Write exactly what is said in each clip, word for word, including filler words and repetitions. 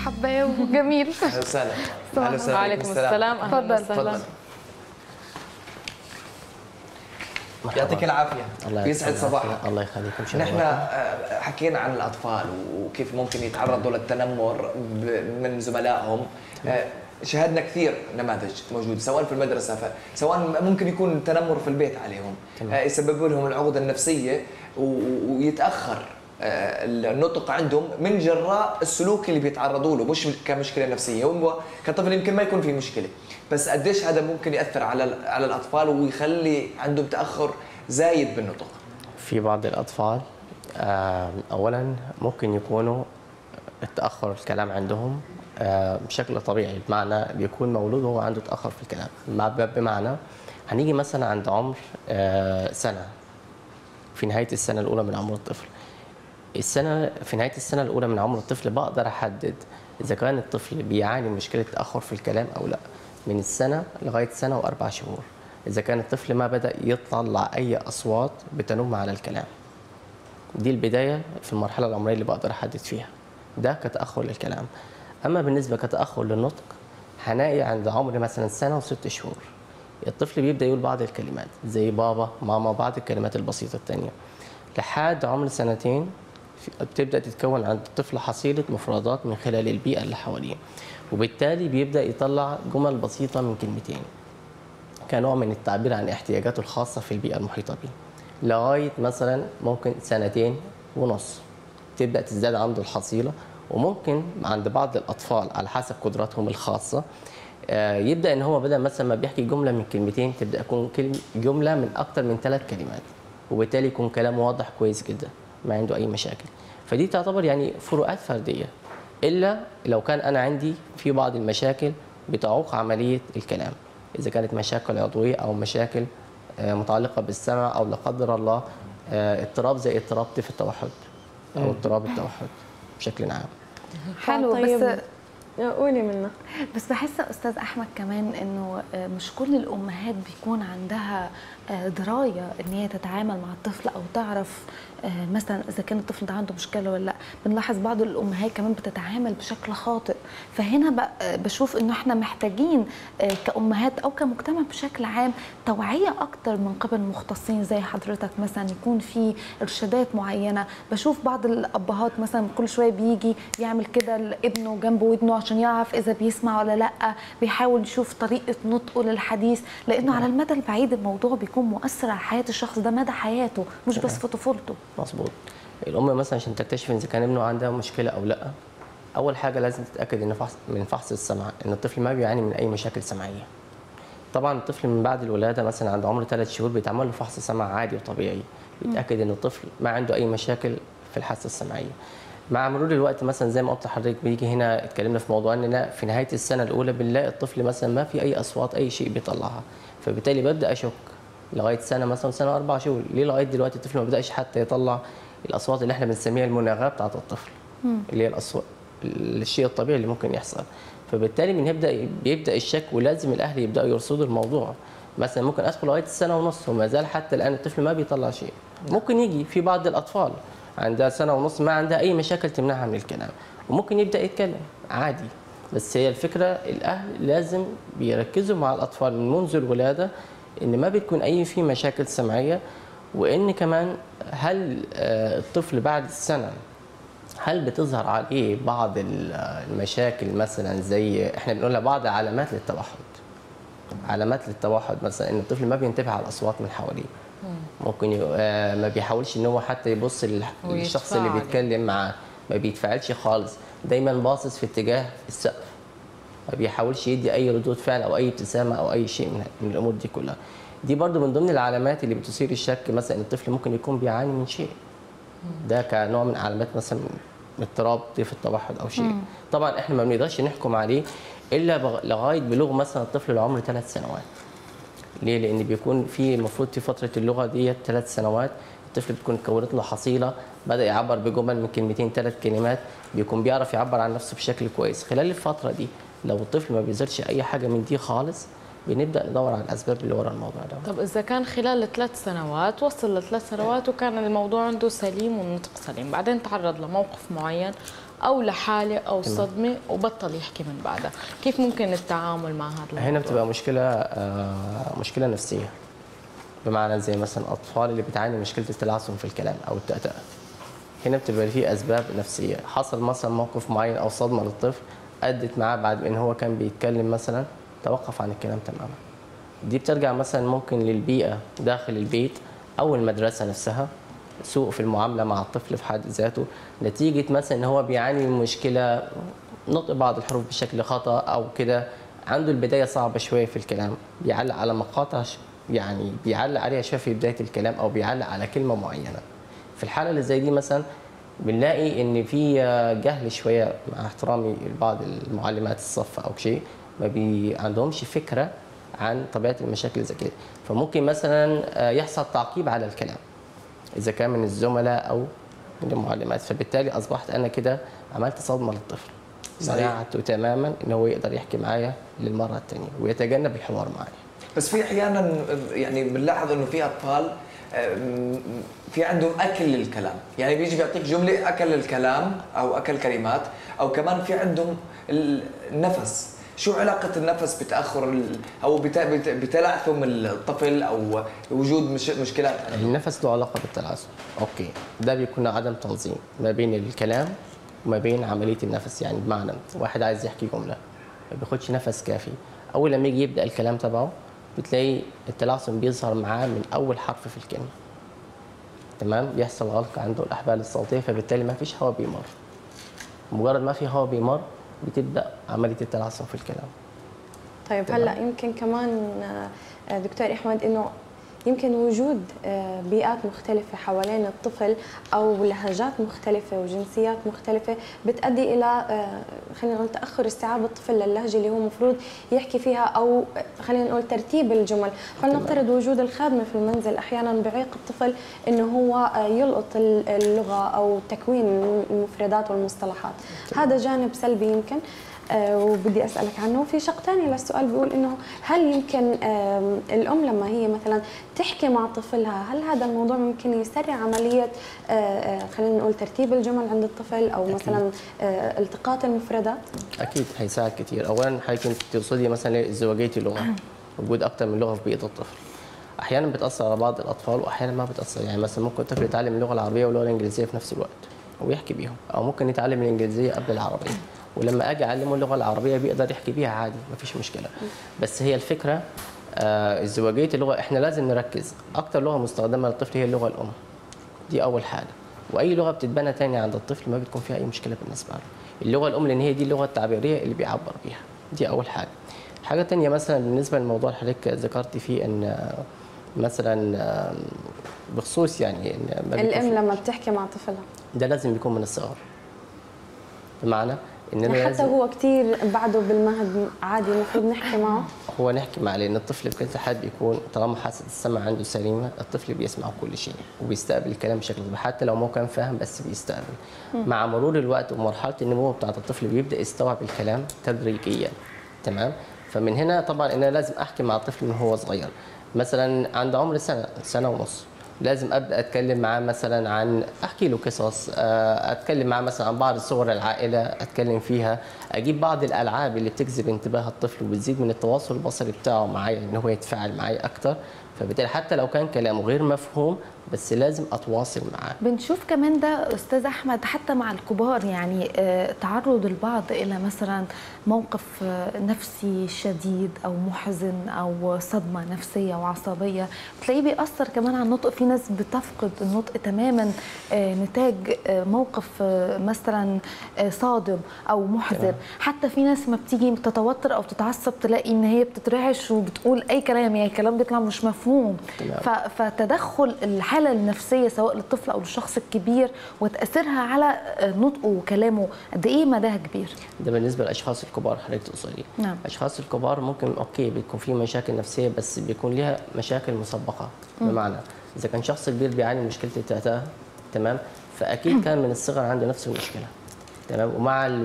وحباه وجميل. اهلا وسهلا. اهلا وسهلا. وعليكم السلام. تفضل تفضل. يعطيك العافيه. يسعد صباحك. الله يخليكم. نحن حكينا عن الاطفال وكيف ممكن يتعرضوا للتنمر من زملائهم. شاهدنا كثير نماذج موجوده سواء في المدرسه سواء ممكن يكون تنمر في البيت عليهم، يسبب لهم العقده النفسيه ويتاخر النطق عندهم من جراء السلوك اللي بيتعرضوا له، مش كمشكله نفسيه. هو كطفل يمكن ما يكون في مشكله، بس قديش هذا ممكن ياثر على على الاطفال ويخلي عندهم تاخر زايد بالنطق. في بعض الاطفال اولا ممكن يكونوا التاخر الكلام عندهم بشكل طبيعي، بمعنى بيكون مولود وهو عنده تاخر في الكلام. بمعنى هنيجي مثلا عند عمر سنه، في نهايه السنه الاولى من عمر الطفل. السنه في نهايه السنه الاولى من عمر الطفل بقدر احدد اذا كان الطفل بيعاني من مشكله تاخر في الكلام او لا، من السنه لغايه سنه واربع شهور. اذا كان الطفل ما بدا يطلع اي اصوات بتنم على الكلام، دي البدايه في المرحله العمريه اللي بقدر احدد فيها ده كتاخر للكلام. اما بالنسبه كتاخر للنطق، هنلاقي عند عمر مثلا سنه وست شهور الطفل بيبدا يقول بعض الكلمات زي بابا ماما، بعض الكلمات البسيطه الثانيه. لحد عمر سنتين بتبدا تتكون عند الطفل حصيله مفردات من خلال البيئه اللي حواليه، وبالتالي بيبدا يطلع جمل بسيطه من كلمتين كنوع من التعبير عن احتياجاته الخاصه في البيئه المحيطه به. لغايه مثلا ممكن سنتين ونص تبدا تزداد عنده الحصيله، وممكن عند بعض الاطفال على حسب قدراتهم الخاصه يبدا ان هو بدل مثلا ما بيحكي جمله من كلمتين تبدا يكون جمله من اكثر من ثلاث كلمات، وبالتالي يكون كلامه واضح كويس جدا ما عنده اي مشاكل. فدي تعتبر يعني فروقات فرديه، الا لو كان انا عندي في بعض المشاكل بتعوق عمليه الكلام، اذا كانت مشاكل عضويه او مشاكل متعلقه بالسمع او لا قدر الله اضطراب زي اضطراب طيف التوحد او اضطراب التوحد بشكل عام. حلو. طيب بس قولي منى. بس بحس استاذ احمد كمان انه مش كل الامهات بيكون عندها درايه ان هي تتعامل مع الطفل او تعرف مثلا اذا كان الطفل ده عنده مشكله ولا لا. بنلاحظ بعض الامهات كمان بتتعامل بشكل خاطئ، فهنا بشوف انه احنا محتاجين كامهات او كمجتمع بشكل عام توعيه اكتر من قبل مختصين زي حضرتك، مثلا يكون في ارشادات معينه. بشوف بعض الابهات مثلا كل شويه بيجي يعمل كده لابنه جنب ودنه عشان يعرف اذا بيسمع ولا لا، بيحاول يشوف طريقه نطقه للحديث، لانه على المدى البعيد الموضوع بيكون مؤثر على حياه الشخص ده مدى حياته، مش بس في طفولته. مظبوط. الام مثلا عشان تكتشف اذا كان ابنه عنده مشكله او لا، اول حاجه لازم تتاكد ان فحص من فحص السمع ان الطفل ما بيعاني من اي مشاكل سمعيه. طبعا الطفل من بعد الولاده مثلا عند عمر ثلاث شهور بيتعمل له فحص سمع عادي وطبيعي، بيتاكد ان الطفل ما عنده اي مشاكل في الحاسه السمعيه. مع مرور الوقت مثلا زي ما قلت لحضرتك بيجي هنا اتكلمنا في موضوع اننا في نهايه السنه الاولى بنلاقي الطفل مثلا ما في اي اصوات اي شيء بيطلعها، فبالتالي ببدا اشك لغايه سنه مثلا سنه واربع شهور، ليه لغايه دلوقتي الطفل ما بداش حتى يطلع الاصوات اللي احنا بنسميها المناغاه بتاعت الطفل، مم. اللي هي الاصوات الشيء الطبيعي اللي ممكن يحصل. فبالتالي بنبدا بيبدا الشك، ولازم الاهل يبداوا يرصدوا الموضوع. مثلا ممكن ادخل لغايه السنه ونص وما زال حتى الان الطفل ما بيطلع شيء. ممكن يجي في بعض الاطفال عندها سنه ونص ما عندها اي مشاكل تمنعها من الكلام، وممكن يبدا يتكلم عادي. بس هي الفكره الاهل لازم بيركزوا مع الاطفال من منذ الولاده ان ما بتكون اي في مشاكل سمعيه، وان كمان هل الطفل بعد السنه هل بتظهر عليه بعض المشاكل مثلا زي احنا بنقولها بعض علامات للتوحد. علامات للتوحد مثلا ان الطفل ما بينتبه على الاصوات من حواليه، ممكن ما بيحاولش ان هو حتى يبص للشخص اللي بيتكلم معاه، ما بيتفاعلش خالص، دايما باصص في اتجاه السقف، ما بيحاولش يدي اي ردود فعل او اي ابتسامه او اي شيء من الامور دي كلها. دي برضو من ضمن العلامات اللي بتثير الشك مثلا ان الطفل ممكن يكون بيعاني من شيء. ده كنوع من علامات مثلا اضطراب طيف التوحد او شيء. مم. طبعا احنا ما بنقدرش نحكم عليه الا لغايه بلوغ مثلا الطفل لعمر ثلاث سنوات. ليه؟ لان بيكون في المفروض في فتره اللغه ديت ثلاث سنوات الطفل بتكون اتكونت له حصيله، بدا يعبر بجمل من كلمتين ثلاث كلمات، بيكون بيعرف يعبر عن نفسه بشكل كويس. خلال الفتره دي لو الطفل ما بيظهرش اي حاجه من دي خالص، بنبدا ندور على الاسباب اللي ورا الموضوع ده. طب اذا كان خلال ثلاث سنوات وصل لثلاث سنوات وكان الموضوع عنده سليم والنطق سليم، بعدين تعرض لموقف معين او لحاله او صدمه وبطل يحكي من بعدها، كيف ممكن التعامل مع هذا الموضوع؟ هنا بتبقى مشكله آه مشكله نفسيه، بمعنى زي مثلا الاطفال اللي بتعاني من مشكله التلعثم في الكلام او التأتأة. هنا بتبقى فيه اسباب نفسيه، حصل مثلا موقف معين او صدمه للطفل ادت معاه بعد ان هو كان بيتكلم مثلا توقف عن الكلام تماما. دي بترجع مثلا ممكن للبيئه داخل البيت او المدرسه نفسها، سوء في المعامله مع الطفل في حد ذاته، نتيجه مثلا ان هو بيعاني من مشكله نطق بعض الحروف بشكل خطا او كده، عنده البدايه صعبه شويه في الكلام، بيعلق على مقاطع يعني بيعلق عليها شويه في بدايه الكلام او بيعلق على كلمه معينه. في الحاله اللي زي دي مثلا بنلاقي ان في جهل شويه، مع احترامي لبعض المعلمات الصف او شيء، ما بي عندهمش فكره عن طبيعه المشاكل زي كده، فممكن مثلا يحصل تعقيب على الكلام اذا كان من الزملاء او من المعلمات، فبالتالي اصبحت انا كده عملت صدمه للطفل، منعته تماما ان هو يقدر يحكي معايا للمره الثانيه ويتجنب الحوار معايا. بس في احيانا يعني بنلاحظ انه في اطفال في عندهم اكل للكلام، يعني بيجي بيعطيك جمله اكل الكلام او اكل كلمات، او كمان في عندهم النفس. شو علاقه النفس بتاخر او بتلعثم الطفل او وجود مش مشكلات؟ النفس له علاقه بالتلعثم، اوكي، ده بيكون عدم تنظيم ما بين الكلام وما بين عمليه النفس. يعني بمعنى واحد عايز يحكي جمله ما بياخدش نفس كافي، اول لما يجي يبدا الكلام تبعه بتلاقي التلعثم بيظهر معاه من اول حرف في الكلمه، تمام؟ بيحصل غلق عنده الاحبال الصوتيه، فبالتالي ما فيش هواء بيمر. مجرد ما في هواء بيمر بتبدا عمليه التلعثم في الكلام. طيب تمام. هلا يمكن كمان دكتور احمد انه يمكن وجود بيئات مختلفة حوالين الطفل أو لهجات مختلفة وجنسيات مختلفة بتؤدي إلى خلينا نقول تأخر استيعاب الطفل للهجة اللي هو المفروض يحكي فيها، أو خلينا نقول ترتيب الجمل. فلنفترض وجود الخادمة في المنزل أحيانا بيعيق الطفل إنه هو يلقط اللغة أو تكوين المفردات والمصطلحات. هذا جانب سلبي يمكن وبدي أسألك عنه. في شق ثاني للسؤال بيقول إنه هل يمكن الأم لما هي مثلا تحكي مع طفلها، هل هذا الموضوع ممكن يسرع عملية خلينا نقول ترتيب الجمل عند الطفل أو أكيد. مثلا التقاط المفردات؟ أكيد هيساعد كثير. أولا حضرتك تقصدي مثلا ازدواجية اللغة، وجود أكثر من لغة في بيئة الطفل. أحيانا بتأثر على بعض الأطفال وأحيانا ما بتأثر. يعني مثلا ممكن الطفل يتعلم اللغة العربية واللغة الإنجليزية في نفس الوقت ويحكي بيهم، أو ممكن يتعلم الإنجليزية قبل العربية، ولما اجي اعلمه اللغه العربيه بيقدر يحكي بيها عادي، مفيش مشكله. بس هي الفكره آه ازدواجيه اللغه، احنا لازم نركز اكتر لغه مستخدمه للطفل هي اللغه الام. دي اول حاجه، واي لغه بتتبنى تاني عند الطفل ما بتكون فيها اي مشكله بالنسبه له. اللغه الام لان هي دي اللغه التعبيريه اللي بيعبر بيها، دي اول حاجه. حاجه ثانيه مثلا بالنسبه للموضوع اللي حضرتك ذكرتي فيه ان مثلا بخصوص يعني ان الام لما بتحكي مع طفلها ده لازم يكون من الصغر، بمعنى إننا حتى هو كثير بعده بالمهد عادي المفروض نحكي معه. هو نحكي معه لان الطفل بكل حد بيكون طالما حاسه السمع عنده سليمه، الطفل بيسمع كل شيء وبيستقبل الكلام بشكل طبيعي حتى لو ما كان فاهم، بس بيستقبل. م. مع مرور الوقت ومرحله النمو بتاعه الطفل بيبدا يستوعب الكلام تدريجيا، تمام؟ فمن هنا طبعا انا لازم احكي مع الطفل من هو صغير، مثلا عند عمر سنه سنه ونص لازم ابدا اتكلم معاه مثلا عن احكي له قصص، اتكلم معاه مثلا عن بعض صور العائله اتكلم فيها، اجيب بعض الالعاب اللي بتجذب انتباه الطفل وبتزيد من التواصل البصري بتاعه معايا ان هو يتفاعل معايا اكتر. فبالتالي حتى لو كان كلامه غير مفهوم بس لازم اتواصل معاه. بنشوف كمان ده استاذ احمد حتى مع الكبار، يعني تعرض البعض الى مثلا موقف نفسي شديد او محزن او صدمه نفسيه وعصبيه، بتلاقيه بيأثر كمان على النطق. في ناس بتفقد النطق تماما نتاج موقف مثلا صادم او محزن. حتى في ناس ما بتيجي تتوتر او تتعصب تلاقي ان هي بتترعش وبتقول اي كلام، يعني الكلام بيطلع مش مفهوم. فتدخل الحاله النفسيه سواء للطفل او للشخص الكبير وتاثيرها على نطقه وكلامه قد ايه مداها كبير. ده بالنسبه للاشخاص الكبار حضرتك تقصدي. نعم. الاشخاص الكبار ممكن اوكي بيكون في مشاكل نفسيه بس بيكون لها مشاكل مسبقه. م. بمعنى اذا كان شخص كبير بيعاني من مشكله التأتأة، تمام، فاكيد كان من الصغر عنده نفس المشكله، تمام، ومع الوقت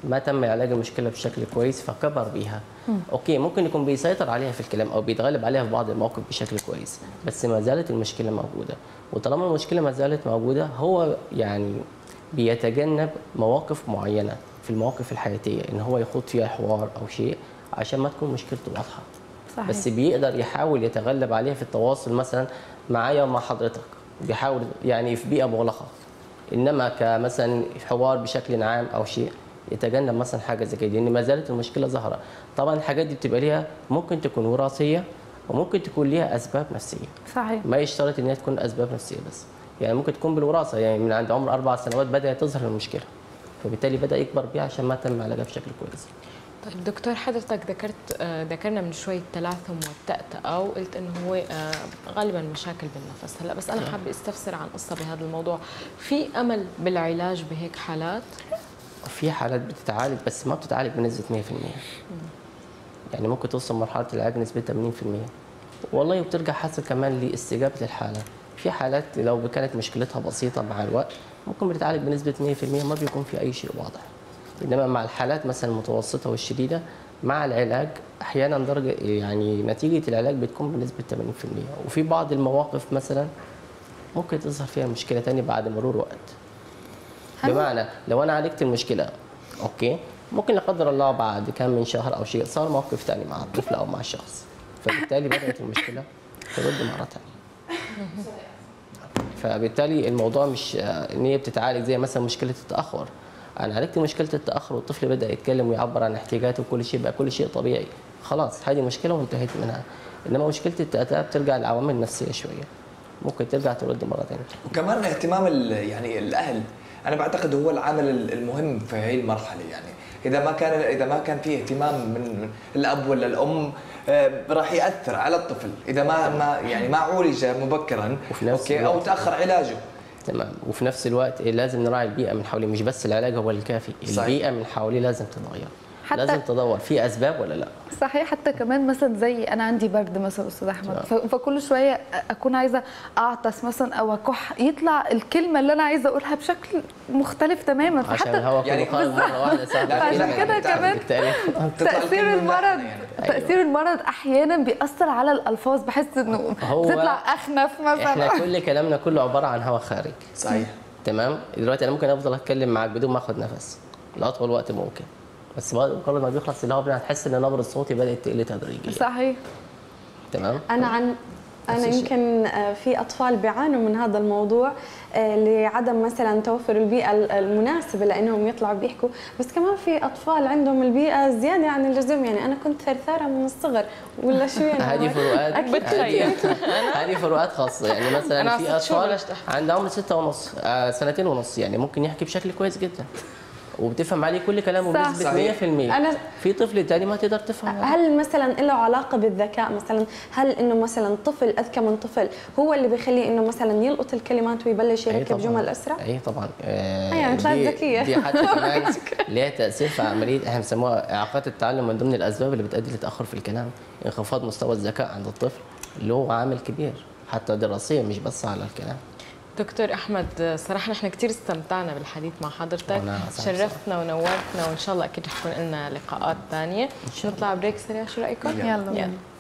ما تم علاج المشكله بشكل كويس فكبر بيها. اوكي ممكن يكون بيسيطر عليها في الكلام او بيتغلب عليها في بعض المواقف بشكل كويس، بس ما زالت المشكله موجوده، وطالما المشكله ما زالت موجوده هو يعني بيتجنب مواقف معينه في المواقف الحياتيه ان هو يخوض فيها حوار او شيء عشان ما تكون مشكلته واضحه. صحيح. بس بيقدر يحاول يتغلب عليها في التواصل مثلا معايا ومع حضرتك، بيحاول يعني في بيئه مغلقه، انما كمثلا حوار بشكل عام او شيء يتجنب مثلا حاجه زي كده، لان ما زالت المشكله ظاهره. طبعا الحاجات دي بتبقى ليها ممكن تكون وراثيه وممكن تكون ليها اسباب نفسيه. صحيح. ما يشترط ان هي تكون اسباب نفسيه بس، يعني ممكن تكون بالوراثه، يعني من عند عمر اربع سنوات بدات تظهر المشكله، فبالتالي بدا يكبر بيها عشان ما تم علاجها بشكل كويس. طيب دكتور، حضرتك ذكرت ذكرنا من شوي التلاثم والتأتأة وقلت انه هو غالبا مشاكل بالنفس. هلا بس انا حابه استفسر عن قصه بهذا الموضوع، في امل بالعلاج بهيك حالات؟ في حالات بتتعالج بس ما بتتعالج بنسبه مية في المية. يعني ممكن توصل مرحله العلاج نسبتها ثمانين في المية، والله وبترجع حسب كمان لاستجابه الحاله. في حالات لو كانت مشكلتها بسيطه مع الوقت ممكن بتتعالج بنسبه مية في المية، ما بيكون في اي شيء واضح. انما مع الحالات مثلا المتوسطه والشديده مع العلاج احيانا درجه يعني نتيجه العلاج بتكون بنسبه ثمانين في المية، وفي بعض المواقف مثلا ممكن تظهر فيها مشكله ثانيه بعد مرور وقت. بمعنى لو انا عالجت المشكله اوكي، ممكن لا قدر الله بعد كم من شهر او شيء صار موقف ثاني مع الطفل او مع الشخص، فبالتالي بدات المشكله ترد مره ثانيه. فبالتالي الموضوع مش ان هي بتتعالج زي مثلا مشكله التاخر. انا عالجت مشكله التاخر والطفل بدا يتكلم ويعبر عن احتياجاته وكل شيء، بقى كل شيء طبيعي، خلاص هذه مشكله وانتهيت منها. انما مشكله التأتأة بترجع للعوامل النفسيه شويه، ممكن ترجع ترد مره ثانيه. وكمان اهتمام يعني الاهل، انا بعتقد هو العامل المهم في هي المرحله. يعني اذا ما كان اذا ما كان في اهتمام من الاب ولا الام راح ياثر على الطفل اذا ما ما يعني ما عولج مبكرا اوكي او تاخر علاجه. تمام. وفي نفس الوقت لازم نراعي البيئه من حواليه، مش بس العلاج هو الكافي، صحيح. البيئه من حواليه لازم تتغير، لازم تدور في اسباب ولا لا. صحيح. حتى كمان مثلا زي انا عندي برد مثلا استاذ احمد، فكل شويه اكون عايزه اعطس مثلا او اكح، يطلع الكلمه اللي انا عايزه اقولها بشكل مختلف تماما، فحتى عشان الهواء يعني خارج مره واحده ساعه. عشان كده كمان تاثير المرض تاثير المرض احيانا بيأثر على الالفاظ، بحس انه بتطلع اخنف مثلا. احنا كل كلامنا كله عباره عن هواء خارج. صحيح. تمام. دلوقتي انا ممكن افضل اتكلم معاك بدون ما اخد نفس لاطول وقت ممكن، بس مجرد ما بيخلص الهواء هتحس ان نبره صوتي بدات تقل تدريجيا. صحيح. تمام. انا عن انا يمكن في اطفال بيعانوا من هذا الموضوع لعدم مثلا توفر البيئه المناسبه لانهم يطلعوا بيحكوا، بس كمان في اطفال عندهم البيئه زياده عن اللزوم. يعني انا كنت ثرثاره من الصغر ولا شو يعني. هذه فروقات بتخيل هذه فروقات خاصه. يعني مثلا في اطفال عندهم ستة ونص سنتين ونص يعني ممكن يحكي بشكل كويس جدا وبتفهم عليه كل كلامه بنسبه مية في المية. أنا في طفل تاني ما تقدر تفهم. هل مثلا له علاقه بالذكاء مثلا؟ هل انه مثلا طفل اذكى من طفل هو اللي بيخليه انه مثلا يلقط الكلمات ويبلش يركب جمل اسرع؟ اي طبعا. آه يعني طلعت ذكيه. دي حتى كمان ليها تاثير في عمليه احنا بنسموها اعاقات التعلم، من ضمن الاسباب اللي بتؤدي لتاخر في الكلام انخفاض مستوى الذكاء عند الطفل اللي هو عامل كبير حتى دراسيا مش بس على الكلام. دكتور احمد، صراحه نحن كثير استمتعنا بالحديث مع حضرتك، شرفتنا ونورتنا، وان شاء الله اكيد رح يكون لنا لقاءات ثانيه. نطلع بريك سريع، شو رايكم؟ يلا, يلا.